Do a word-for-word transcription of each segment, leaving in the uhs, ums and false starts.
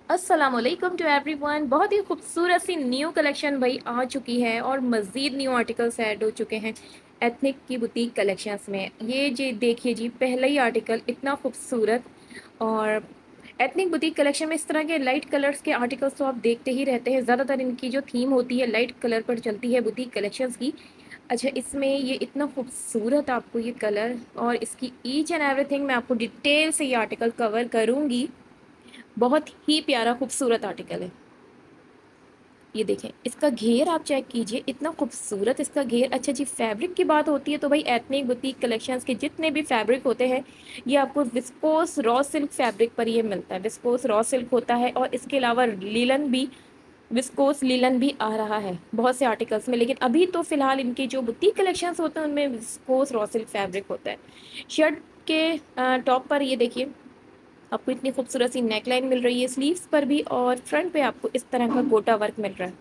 अस्सलामुअलैकुम to everyone. बहुत ही खूबसूरत सी न्यू कलेक्शन भाई आ चुकी है और मज़ीद न्यू आर्टिकल्स ऐड हो चुके हैं एथनिक की बुटीक कलेक्शंस में। ये जी देखिए जी, पहला ही आर्टिकल इतना खूबसूरत। और एथनिक बुटीक कलेक्शन में इस तरह के लाइट कलर्स के आर्टिकल्स तो आप देखते ही रहते हैं। ज़्यादातर इनकी जो थीम होती है लाइट कलर पर चलती है बुटीक कलेक्शंस की। अच्छा, इसमें ये इतना खूबसूरत आपको ये कलर और इसकी ईच एंड एवरीथिंग मैं आपको डिटेल से ये आर्टिकल कवर करूँगी। बहुत ही प्यारा खूबसूरत आर्टिकल है। ये देखें, इसका घेर आप चेक कीजिए, इतना खूबसूरत इसका घेर। अच्छा जी, फैब्रिक की बात होती है तो भाई एथनिक बुटीक कलेक्शंस के जितने भी फैब्रिक होते हैं ये आपको विस्कोस रॉ सिल्क फैब्रिक पर ये मिलता है। विस्कोस रॉ सिल्क होता है और इसके अलावा लीलन भी, विस्कोस लीलन भी आ रहा है बहुत से आर्टिकल्स में। लेकिन अभी तो फिलहाल इनके जो बुटीक कलेक्शंस होते हैं उनमें विस्कोस रॉ सिल्क फैब्रिक होता है। शर्ट के टॉप पर ये देखिए, आपको इतनी खूबसूरत सी नेकलाइन मिल रही है स्लीव्स पर भी, और फ्रंट पे आपको इस तरह का गोटा वर्क मिल रहा है।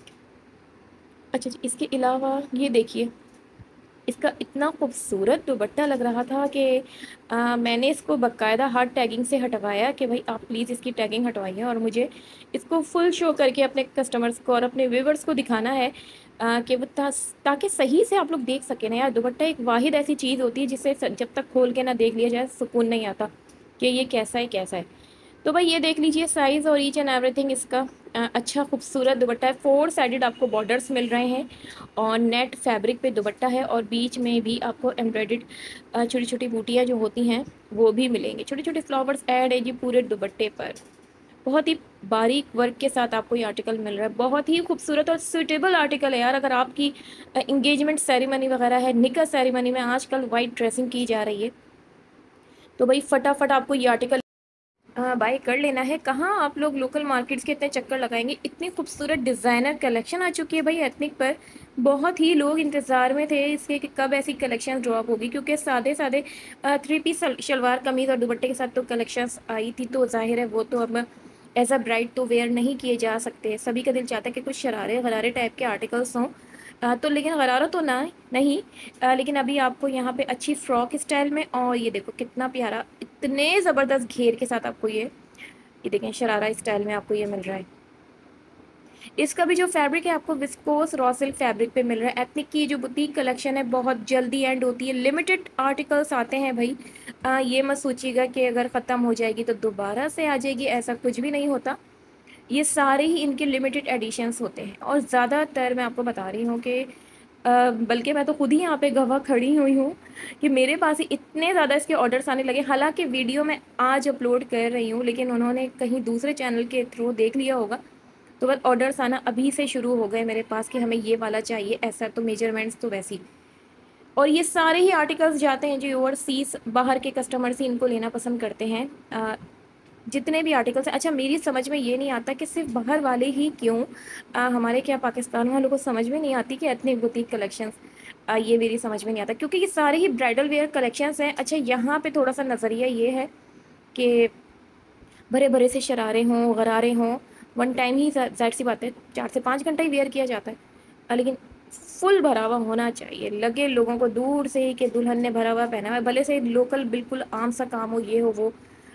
अच्छा जी, इसके अलावा ये देखिए, इसका इतना खूबसूरत दुपट्टा लग रहा था कि आ, मैंने इसको बाकायदा हार्ड टैगिंग से हटवाया कि भाई आप प्लीज़ इसकी टैगिंग हटवाइए और मुझे इसको फुल शो करके अपने कस्टमर्स को और अपने व्यूवर्स को दिखाना है आ, कि वो ता, ताकि सही से आप लोग देख सकें ना यार। दुपट्टा एक वाहिद ऐसी चीज़ होती है जिसे जब तक खोल के ना देख लिया जाए सुकून नहीं आता कि ये कैसा है कैसा है। तो भाई ये देख लीजिए, साइज़ और ईच एंड एवरीथिंग इसका अ, अच्छा खूबसूरत दुपट्टा है। फोर साइडेड आपको बॉर्डर्स मिल रहे हैं और नेट फैब्रिक पे दुपट्टा है और बीच में भी आपको एम्ब्रॉयडेड छोटी छोटी बूटियाँ जो होती हैं वो भी मिलेंगी। छोटे छोटे फ्लावर्स ऐड है जी पूरे दुपट्टे पर। बहुत ही बारीक वर्क के साथ आपको ये आर्टिकल मिल रहा है। बहुत ही खूबसूरत और सूटेबल आर्टिकल है यार। अगर आपकी इंगेजमेंट सेरेमनी वगैरह है, निकाह सेरेमनी में आजकल वाइट ड्रेसिंग की जा रही है, तो भाई फटाफट आपको ये आर्टिकल बाय कर लेना है। कहाँ आप लोग लोकल मार्केट्स के इतने चक्कर लगाएंगे। इतनी खूबसूरत डिज़ाइनर कलेक्शन आ चुकी है भाई एथनिक पर। बहुत ही लोग इंतज़ार में थे इसके कि कब ऐसी कलेक्शन ड्रॉप होगी, क्योंकि सादे सादे थ्री पीस शलवार कमीज़ और दुपट्टे के साथ तो कलेक्शंस आई थी, तो जाहिर है वो तो अब एज अ ब्राइड तो वेयर नहीं किए जा सकते। सभी का दिल चाहता है कि कुछ शरारे गरारे टाइप के आर्टिकल्स हों। अ, तो लेकिन गरारा तो ना नहीं, अ, लेकिन अभी आपको यहाँ पे अच्छी फ्रॉक स्टाइल में, और ये देखो कितना प्यारा, इतने ज़बरदस्त घेर के साथ आपको ये ये देखें शरारा स्टाइल में आपको ये मिल रहा है। इसका भी जो फैब्रिक है आपको विस्कोस रॉ सिल्क फैब्रिक पे मिल रहा है। एथनिक की जो बुटीक कलेक्शन है बहुत जल्दी एंड होती है, लिमिटेड आर्टिकल्स आते हैं भाई। आ, ये मत सोचिएगा कि अगर ख़त्म हो जाएगी तो दोबारा से आ जाएगी, ऐसा कुछ भी नहीं होता। ये सारे ही इनके लिमिटेड एडिशंस होते हैं और ज़्यादातर मैं आपको बता रही हूँ कि अ, बल्कि मैं तो खुद ही यहाँ पे गवाह खड़ी हुई हूँ कि मेरे पास ही इतने ज़्यादा इसके ऑर्डर्स आने लगे। हालांकि वीडियो मैं आज अपलोड कर रही हूँ लेकिन उन्होंने कहीं दूसरे चैनल के थ्रू देख लिया होगा, तो बस ऑर्डर्स आना अभी से शुरू हो गए मेरे पास कि हमें ये वाला चाहिए, ऐसा तो मेजरमेंट्स तो वैसी। और ये सारे ही आर्टिकल्स जाते हैं जो ओवरसीज़ बाहर के कस्टमर्स ही इनको लेना पसंद करते हैं। अ, जितने भी आर्टिकल्स हैं। अच्छा, मेरी समझ में ये नहीं आता कि सिर्फ बाहर वाले ही क्यों, आ, हमारे क्या पाकिस्तान वालों को समझ में नहीं आती कि एथनिक बुटीक कलेक्शंस, आ, ये मेरी समझ में नहीं आता क्योंकि ये सारे ही ब्राइडल वेयर कलेक्शंस हैं। अच्छा, यहाँ पे थोड़ा सा नज़रिया ये है कि भरे भरे से शरारे हों गरारे हों, वन टाइम ही जाहिर सी बात है चार से पाँच घंटा ही वेयर किया जाता है, आ, लेकिन फुल भरा हुआ होना चाहिए, लगे लोगों को दूर से ही कि दुल्हन ने भरा हुआ पहना हुआ है। भले से लोकल बिल्कुल आम सा काम हो, ये हो वो,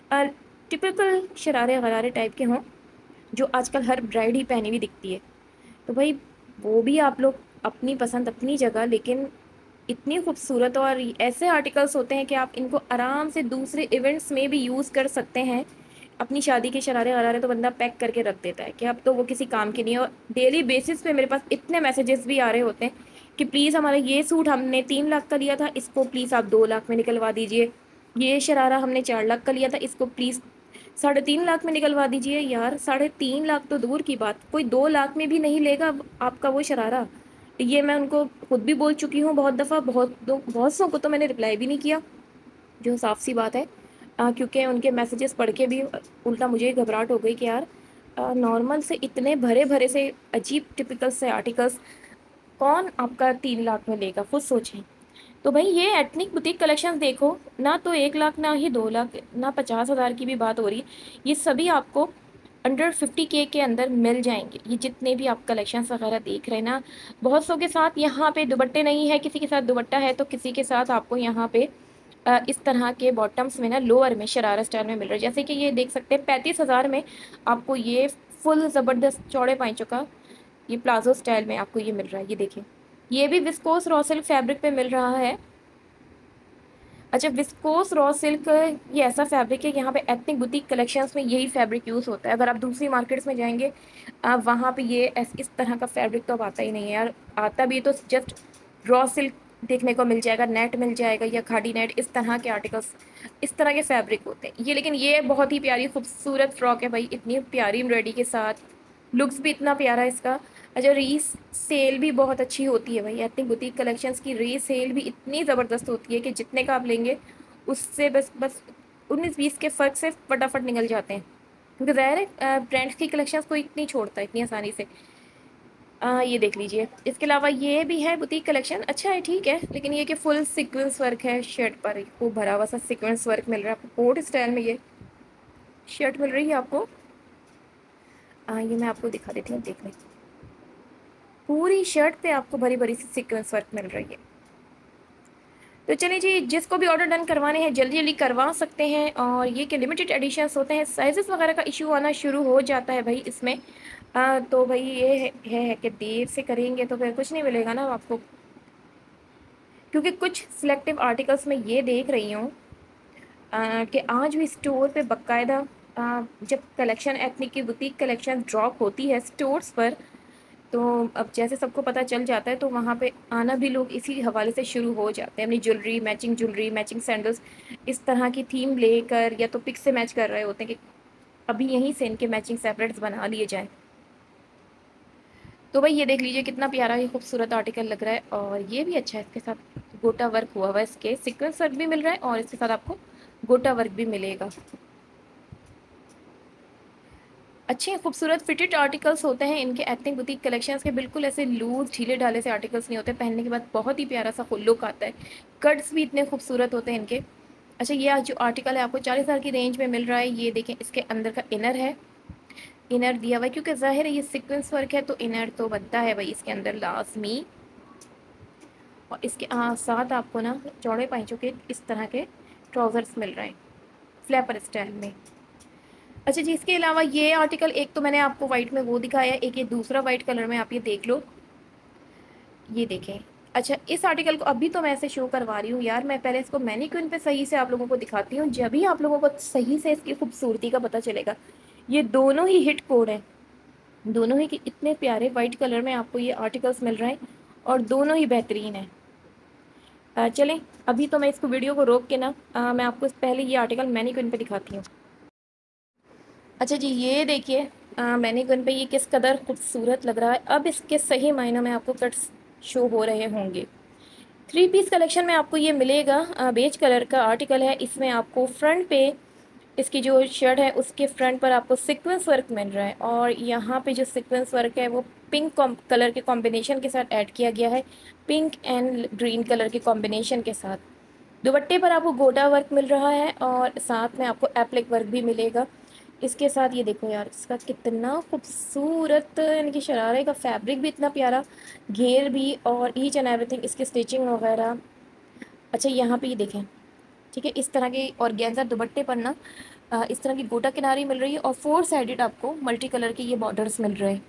टिपिकल शरारे गरारे टाइप के हों जो आजकल हर ब्राइड ही पहनी हुई दिखती है। तो भाई वो भी आप लोग अपनी पसंद अपनी जगह, लेकिन इतनी खूबसूरत और ऐसे आर्टिकल्स होते हैं कि आप इनको आराम से दूसरे इवेंट्स में भी यूज़ कर सकते हैं। अपनी शादी के शरारे गरारे तो बंदा पैक करके रख देता है कि अब तो वो किसी काम की नहीं है। और डेली बेसिस पे मेरे पास इतने मैसेजेस भी आ रहे होते हैं कि प्लीज़ हमारा ये सूट हमने तीन लाख का लिया था, इसको प्लीज़ आप दो लाख में निकलवा दीजिए। ये शरारा हमने चार लाख का लिया था, इसको प्लीज़ साढ़े तीन लाख में निकलवा दीजिए। यार साढ़े तीन लाख तो दूर की बात, कोई दो लाख में भी नहीं लेगा आपका वो शरारा। ये मैं उनको खुद भी बोल चुकी हूँ बहुत दफ़ा, बहुत दो बहुत सौ को तो मैंने रिप्लाई भी नहीं किया, जो साफ सी बात है। आ, क्योंकि उनके मैसेजेस पढ़ के भी उल्टा मुझे घबराहट हो गई कि यार नॉर्मल से इतने भरे भरे से अजीब टिपिकल से आर्टिकल्स कौन आपका तीन लाख में लेगा, खुद सोचें। तो भाई ये एथनिक बुटीक कलेक्शन देखो ना, तो एक लाख ना ही दो लाख ना पचास हज़ार की भी बात हो रही, ये सभी आपको अंडर फिफ्टी के के अंदर मिल जाएंगे। ये जितने भी आप कलेक्शन वगैरह देख रहे हैं ना, बहुत सौ के साथ यहाँ पे दुपट्टे नहीं है, किसी के साथ दुपट्टा है तो किसी के साथ आपको यहाँ पे अ, इस तरह के बॉटम्स में ना लोअर में शरारा स्टाइल में मिल रहा है। जैसे कि ये देख सकते हैं पैंतीस हज़ार में आपको ये फुल ज़बरदस्त चौड़े पाइंचों का ये प्लाजो स्टाइल में आपको ये मिल रहा है। ये देखिए, ये भी विस्कोस रॉ सिल्क फैब्रिक पे मिल रहा है। अच्छा, विस्कोस रॉ सिल्क ये ऐसा फैब्रिक है, यहाँ पे एथनिक बुटीक कलेक्शंस में यही फैब्रिक यूज़ होता है। अगर आप दूसरी मार्केट्स में जाएंगे आ, वहाँ पे ये ऐस, इस तरह का फैब्रिक तो अब आता ही नहीं है यार। आता भी तो जस्ट रॉ सिल्क देखने को मिल जाएगा, नेट मिल जाएगा या खादी नेट, इस तरह के आर्टिकल्स, इस तरह के फैब्रिक होते हैं ये। लेकिन ये बहुत ही प्यारी खूबसूरत फ्रॉक है भाई, इतनी प्यारी एम्ब्रॉयडरी के साथ, लुक्स भी इतना प्यारा है इसका। अच्छा, रीस सेल भी बहुत अच्छी होती है भाई, एथनिक बुटीक कलेक्शंस की रीस सेल भी इतनी ज़बरदस्त होती है कि जितने का आप लेंगे उससे बस बस उन्नीस बीस के फ़र्क से फटाफट निकल जाते हैं, क्योंकि ज़ाहिर है ब्रांड्स की कलेक्शंस कोई इतनी छोड़ता है इतनी आसानी से। आ, ये देख लीजिए, इसके अलावा ये भी है बुटीक कलेक्शन, अच्छा है ठीक है, लेकिन ये कि फुल सीक्वेंस वर्क है शर्ट पर, खूब भरा हुआ सा सीक्वेंस वर्क मिल रहा है आपको, कोट स्टाइल में ये शर्ट मिल रही है आपको। आ, ये मैं आपको दिखा देती हूँ, देख लें, पूरी शर्ट पे आपको भरी भरी सी सीक्वेंस वर्क मिल रही है। तो चलिए जी, जिसको भी ऑर्डर डन करवाने हैं जल्दी जल्दी करवा सकते हैं। और ये कि लिमिटेड एडिशंस होते हैं, साइजेस वगैरह का इशू आना शुरू हो जाता है भाई इसमें। आ, तो भाई ये है, है, है कि देर से करेंगे तो फिर कुछ नहीं मिलेगा ना आपको, क्योंकि कुछ सिलेक्टिव आर्टिकल्स में ये देख रही हूँ कि आज भी स्टोर पे बाकायदा आ, जब कलेक्शन एथनिक की बुटीक कलेक्शन ड्रॉप होती है स्टोर्स पर, तो अब जैसे सबको पता चल जाता है तो वहाँ पे आना भी लोग इसी हवाले से शुरू हो जाते हैं, अपनी jewellery, matching jewellery, matching sandals, इस तरह की थीम लेकर या तो पिक से मैच कर रहे होते हैं कि अभी यहीं से इनके मैचिंग सेपरेट्स बना लिए जाएं। तो भाई ये देख लीजिए कितना प्यारा ये खूबसूरत आर्टिकल लग रहा है, और ये भी अच्छा है, इसके साथ गोटा वर्क हुआ हुआ है, इसके सीक्वेंस वर्क भी मिल रहा है और इसके साथ आपको गोटा वर्क भी मिलेगा। अच्छे खूबसूरत फिटेड आर्टिकल्स होते हैं इनके एथनिक बुटीक कलेक्शंस के, बिल्कुल ऐसे लूज ढीले ढाले से आर्टिकल्स नहीं होते, पहनने के बाद बहुत ही प्यारा सा लुक आता है। कट्स भी इतने खूबसूरत होते हैं इनके। अच्छा, ये आज जो आर्टिकल है आपको चालीस हज़ार की रेंज में मिल रहा है। ये देखें, इसके अंदर का इनर है, इनर दिया हुआ है, क्योंकि ज़ाहिर है ये सीक्वेंस वर्क है तो इनर तो बनता है भाई इसके अंदर लाजमी। और इसके आ, साथ आपको ना चौड़े पाइचों के इस तरह के ट्राउज़र्स मिल रहे हैं फ्लैपर स्टाइल में। अच्छा जी, इसके अलावा ये आर्टिकल, एक तो मैंने आपको वाइट में वो दिखाया है, एक ये दूसरा वाइट कलर में आप ये देख लो, ये देखें। अच्छा, इस आर्टिकल को अभी तो मैं ऐसे शो करवा रही हूँ यार, मैं पहले इसको मैनीक्विन पे सही से आप लोगों को दिखाती हूँ, जब भी आप लोगों को सही से इसकी खूबसूरती का पता चलेगा। ये दोनों ही हिट कोड हैं, दोनों ही कि इतने प्यारे वाइट कलर में आपको ये आर्टिकल्स मिल रहे हैं और दोनों ही बेहतरीन हैं। अ, चलें, अभी तो मैं इसको वीडियो को रोक के ना अ, मैं आपको पहले ये आर्टिकल मैनीक्विन पे दिखाती हूँ। अच्छा जी, ये देखिए मैनीक्विन पे ये किस कदर खूबसूरत लग रहा है। अब इसके सही मायनों में आपको कट्स शो हो रहे होंगे। थ्री पीस कलेक्शन में आपको ये मिलेगा, अ, बेज कलर का आर्टिकल है, इसमें आपको फ्रंट पे इसकी जो शर्ट है उसके फ्रंट पर आपको सीक्वेंस वर्क मिल रहा है, और यहाँ पे जो सीक्वेंस वर्क है वो पिंक कलर के कॉम्बिनेशन के साथ ऐड किया गया है, पिंक एंड ग्रीन कलर के कॉम्बिनेशन के साथ। दुपट्टे पर आपको गोटा वर्क मिल रहा है और साथ में आपको एप्लिक वर्क भी मिलेगा इसके साथ। ये देखो यार, इसका कितना खूबसूरत, यानी कि शरारे का फैब्रिक भी इतना प्यारा, घेर भी और ईच एंड एवरीथिंग, इसकी स्टिचिंग वगैरह। अच्छा, यहाँ पे ये देखें, ठीक है, इस तरह के ऑर्गेन्जा दुपट्टे पर ना अ, इस तरह की गोटा किनारी मिल रही है और फोर साइडेड आपको मल्टी कलर के ये बॉर्डर्स मिल रहे हैं।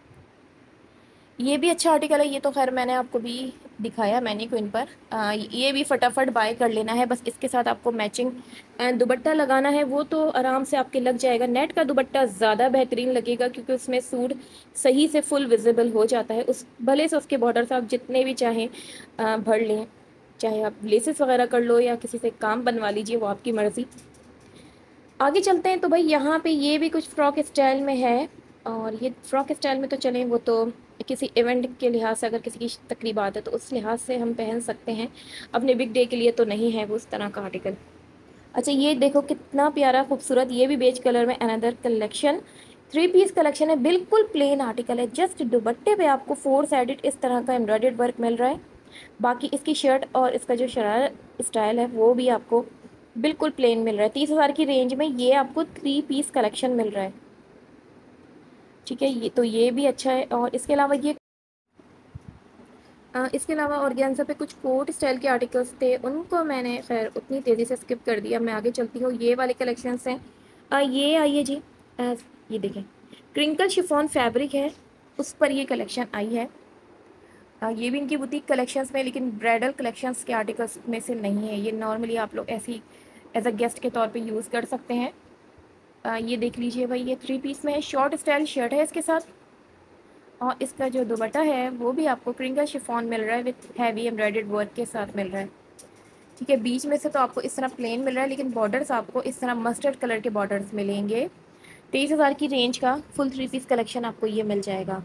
ये भी अच्छा आर्टिकल है, ये तो खैर मैंने आपको भी दिखाया मैनीक्विन पर। आ, ये भी फटाफट बाय कर लेना है, बस इसके साथ आपको मैचिंग दुपट्टा लगाना है, वो तो आराम से आपके लग जाएगा। नेट का दुपट्टा ज़्यादा बेहतरीन लगेगा क्योंकि उसमें सूट सही से फुल विजिबल हो जाता है, उस भले से उसके बॉर्डर्स आप जितने भी चाहें आ, भर लें, चाहे आप लेसेस वगैरह कर लो या किसी से काम बनवा लीजिए, वो आपकी मर्ज़ी। आगे चलते हैं, तो भाई यहाँ पे ये भी कुछ फ्रॉक स्टाइल में है, और ये फ्रॉक स्टाइल में तो चलें, वो तो किसी इवेंट के लिहाज से, अगर किसी की तकरीबात है तो उस लिहाज से हम पहन सकते हैं, अपने बिग डे के लिए तो नहीं है वो उस तरह का आर्टिकल। अच्छा, ये देखो कितना प्यारा खूबसूरत, ये भी बेज कलर में another collection, three piece collection है, बिल्कुल प्लेन आर्टिकल है, जस्ट दुपट्टे पे आपको फोर साइडेड इस तरह का एम्ब्रॉयडर्ड वर्क मिल रहा है। बाकी इसकी शर्ट और इसका जो शरारा स्टाइल है वो भी आपको बिल्कुल प्लेन मिल रहा है। तीस हज़ार की रेंज में ये आपको थ्री पीस कलेक्शन मिल रहा है, ठीक है, ये तो ये भी अच्छा है। और इसके अलावा ये अ, इसके अलावा ऑर्गेन्जा पे कुछ कोट स्टाइल के आर्टिकल्स थे, उनको मैंने खैर उतनी तेज़ी से स्किप कर दिया। मैं आगे चलती हूँ, ये वाले कलेक्शंस हैं। अ, ये आइए जी। अ, ये देखें, क्रिंकल शिफॉन फैब्रिक है, उस पर ये कलेक्शन आई है। अ, ये भी इनकी बुटीक कलेक्शंस में, लेकिन ब्राइडल कलेक्शंस के आर्टिकल्स में से नहीं है। ये नॉर्मली आप लोग ऐसी एज अ गेस्ट के तौर पे यूज़ कर सकते हैं। अ, ये देख लीजिए भाई, ये थ्री पीस में है, शॉर्ट स्टाइल शर्ट है इसके साथ। और इसका जो दुपट्टा है वो भी आपको क्रिंकल शिफॉन मिल रहा है विथ हैवी एम्ब्रॉयडर्ड वर्क के साथ मिल रहा है। ठीक है, बीच में से तो आपको इस तरह प्लेन मिल रहा है, लेकिन बॉर्डर्स आपको इस तरह मस्टर्ड कलर के बॉर्डर्स मिलेंगे। तेईस हज़ार की रेंज का फुल थ्री पीस कलेक्शन आपको ये मिल जाएगा।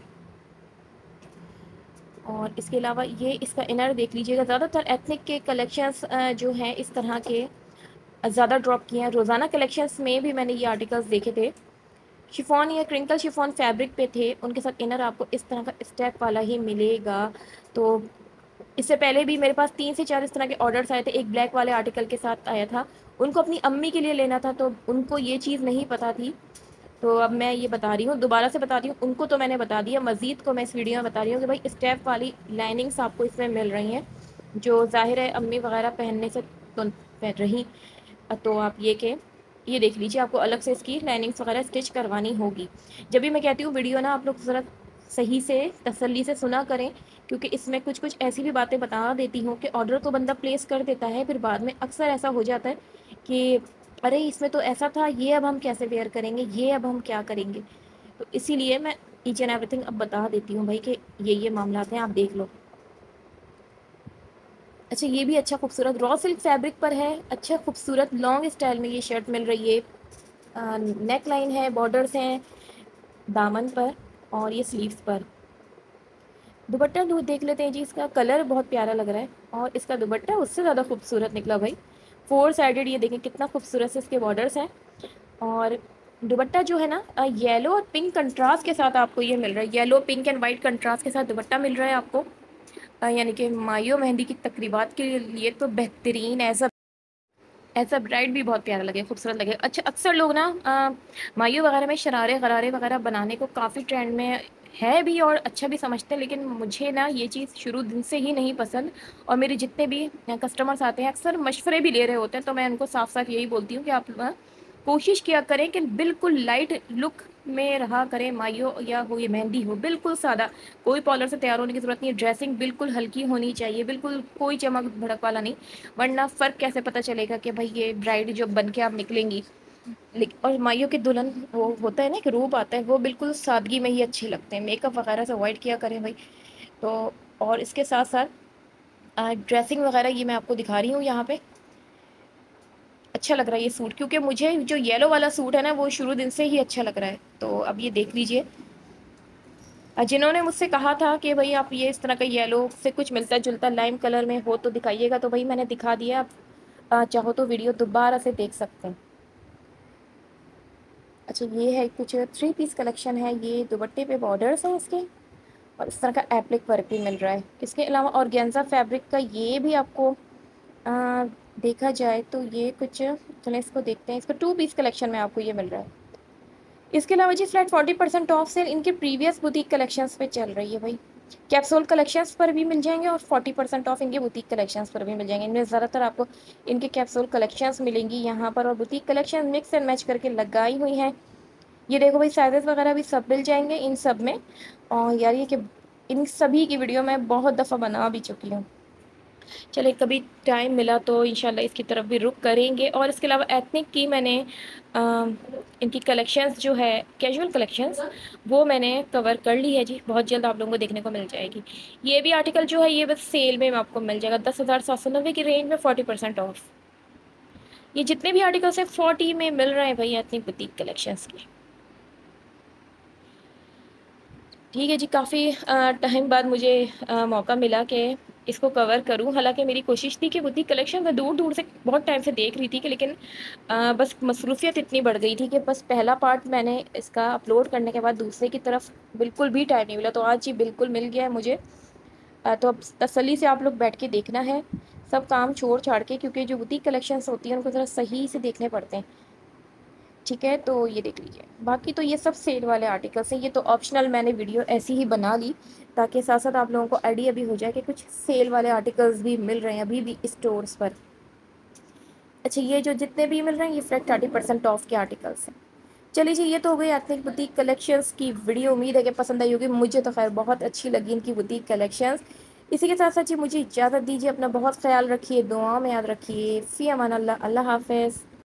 और इसके अलावा ये इसका इनर देख लीजिएगा। ज़्यादातर एथनिक के कलेक्शंस जो हैं इस तरह के ज़्यादा ड्रॉप किए हैं। रोज़ाना कलेक्शंस में भी मैंने ये आर्टिकल्स देखे थे, शिफॉन या क्रिंकल शिफॉन फैब्रिक पे थे, उनके साथ इनर आपको इस तरह का स्टेप वाला ही मिलेगा। तो इससे पहले भी मेरे पास तीन से चार इस तरह के ऑर्डर्स आए थे। एक ब्लैक वाले आर्टिकल के साथ आया था, उनको अपनी अम्मी के लिए लेना था, तो उनको ये चीज़ नहीं पता थी। तो अब मैं ये बता रही हूँ, दोबारा से बता रही हूँ, उनको तो मैंने बता दिया, मज़ीद को मैं इस वीडियो में बता रही हूँ कि भाई स्टेप वाली लाइनिंग्स आपको इसमें मिल रही हैं, जो ज़ाहिर है अम्मी वगैरह पहनने से तो पहन रही। तो आप ये के ये देख लीजिए, आपको अलग से इसकी लाइनिंग्स वगैरह स्टिच करवानी होगी। जब भी मैं कहती हूँ वीडियो ना आप लोग ज़रा सही से तसल्ली से सुना करें, क्योंकि इसमें कुछ कुछ ऐसी भी बातें बता देती हूँ कि ऑर्डर तो बंदा प्लेस कर देता है, फिर बाद में अक्सर ऐसा हो जाता है कि अरे इसमें तो ऐसा था, ये अब हम कैसे वेयर करेंगे, ये अब हम क्या करेंगे। तो इसीलिए मैं ईच एंड एवरीथिंग अब बता देती हूँ भाई कि ये ये मामला हैं, आप देख लो। अच्छा, ये भी अच्छा खूबसूरत रॉ सिल्क फैब्रिक पर है, अच्छा खूबसूरत लॉन्ग स्टाइल में ये शर्ट मिल रही है। नेक लाइन है, बॉर्डर्स हैं दामन पर और ये स्लीव्स पर। दुपट्टा दो देख लेते हैं जी, इसका कलर बहुत प्यारा लग रहा है और इसका दुपट्टा उससे ज़्यादा खूबसूरत निकला भाई। फोर साइडेड, ये देखें कितना खूबसूरत से इसके बॉर्डर्स हैं। और दुपट्टा जो है ना, येलो और पिंक कंट्रास्ट के साथ आपको ये मिल रहा है। Yellow pink and white contrast के साथ दुपट्टा मिल रहा है आपको। अ, यानी कि मायो मेहंदी की तकरीबात के लिए तो बेहतरीन, ऐसा ऐसा ब्राइड भी बहुत प्यारा लगे, खूबसूरत लगे। अच्छा, अक्सर लोग ना अ, मायो वगैरह में शरारे गरारे वगैरह बनाने को काफ़ी ट्रेंड में है भी और अच्छा भी समझते हैं, लेकिन मुझे ना ये चीज़ शुरू दिन से ही नहीं पसंद। और मेरे जितने भी कस्टमर्स आते हैं अक्सर मशवरे भी ले रहे होते हैं, तो मैं उनको साफ साफ यही बोलती हूँ कि आप अ, कोशिश किया करें कि बिल्कुल लाइट लुक में रहा करें। मायो या हो ये मेहंदी हो, बिल्कुल सादा, कोई पॉलर से तैयार होने की ज़रूरत नहीं है। ड्रेसिंग बिल्कुल हल्की होनी चाहिए, बिल्कुल कोई चमक भड़क वाला नहीं, वरना फ़र्क कैसे पता चलेगा कि भाई ये ब्राइड जो बन के आप निकलेंगी। लेकिन और माइयों के दुल्हन वो होता है ना कि रूप आता है, वो बिल्कुल सादगी में ही अच्छे लगते हैं। मेकअप वगैरह से अवॉइड किया करें भाई। तो और इसके साथ साथ ड्रेसिंग वगैरह ये मैं आपको दिखा रही हूँ यहाँ पे। अच्छा लग रहा है ये सूट, क्योंकि मुझे जो येलो वाला सूट है ना वो शुरू दिन से ही अच्छा लग रहा है। तो अब ये देख लीजिए, अ, जिन्होंने मुझसे कहा था कि भाई आप ये इस तरह का येलो से कुछ मिलता जुलता लाइम कलर में हो तो दिखाइएगा, तो भाई मैंने दिखा दिया। आप अ, चाहो तो वीडियो दोबारा से देख सकते हैं। अच्छा, ये है कुछ थ्री पीस कलेक्शन है, ये दुपट्टे पे बॉर्डर्स हैं इसके और इस तरह का एप्लिक वर्क भी मिल रहा है। इसके अलावा ऑर्गेन्जा फैब्रिक का ये भी आपको आ, देखा जाए तो ये कुछ, चलें इसको देखते हैं। इसका टू पीस कलेक्शन में आपको ये मिल रहा है। इसके अलावा जी flat forty percent off sale इनके प्रीवियस बुटीक कलेक्शंस पे चल रही है भाई। कैप्सूल कलेक्शंस पर भी मिल जाएंगे और फोर्टी परसेंट ऑफ इनके बुटीक कलेक्शंस पर भी मिल जाएंगे। इनमें ज़्यादातर आपको इनके कैप्सूल कलेक्शंस मिलेंगी यहाँ पर, और boutique collection mix and match करके लगाई हुई हैं। ये देखो भाई, साइजेस वगैरह भी सब मिल जाएंगे इन सब में। और यार ये कि इन सभी की वीडियो मैं बहुत दफ़ा बना भी चुकी हूँ। चलिए, कभी टाइम मिला तो इंशाल्लाह इसकी तरफ भी रुक करेंगे। और इसके अलावा एथनिक की मैंने आ, इनकी कलेक्शंस जो है कैजुअल कलेक्शंस, वो मैंने कवर कर ली है जी। बहुत जल्द आप लोगों को देखने को मिल जाएगी। ये भी आर्टिकल जो है ये बस सेल में आपको मिल जाएगा दस हज़ार सात सौ नब्बे की रेंज में, फोर्टी परसेंट ऑफ। ये जितने भी आर्टिकल्स हैं फोर्टी में मिल रहे हैं भाई एथनिक बुटीक कलेक्शंस के। ठीक है जी, काफ़ी टाइम बाद मुझे आ, मौका मिला कि इसको कवर करूं। हालांकि मेरी कोशिश थी कि बुटीक कलेक्शन मैं दूर दूर से बहुत टाइम से देख रही थी कि, लेकिन आ, बस मसरूफियत इतनी बढ़ गई थी कि बस पहला पार्ट मैंने इसका अपलोड करने के बाद दूसरे की तरफ बिल्कुल भी टाइम नहीं मिला। तो आज जी बिल्कुल मिल गया है मुझे। आ, तो अब तसल्ली से आप लोग बैठ के देखना है, सब काम छोड़ छाड़ के, क्योंकि जो बुटीक कलेक्शंस होती हैं उनको ज़रा सही से देखने पड़ते हैं। ठीक है, तो ये देख लीजिए। बाकी तो ये सब सेल वाले आर्टिकल्स हैं, ये तो ऑप्शनल मैंने वीडियो ऐसी ही बना ली ताकि साथ साथ आप लोगों को आइडिया भी हो जाए कि कुछ सेल वाले आर्टिकल्स भी मिल रहे हैं अभी भी स्टोर्स पर। अच्छा, ये जो जितने भी मिल रहे हैं ये फ्लैट थर्टी परसेंट ऑफ के आर्टिकल्स हैं। चलिए जी, ये तो हो गई एथनिक बुटीक कलेक्शंस की वीडियो। उम्मीद है कि पसंद आई होगी, मुझे तो खैर बहुत अच्छी लगी इनकी बुटीक कलेक्शंस। इसी के साथ साथ जी मुझे इजाज़त दीजिए, अपना बहुत ख्याल रखिए, दुआ में याद रखिए। फ़ी अमान अल्लाह, अल्लाह हाफ़िज़।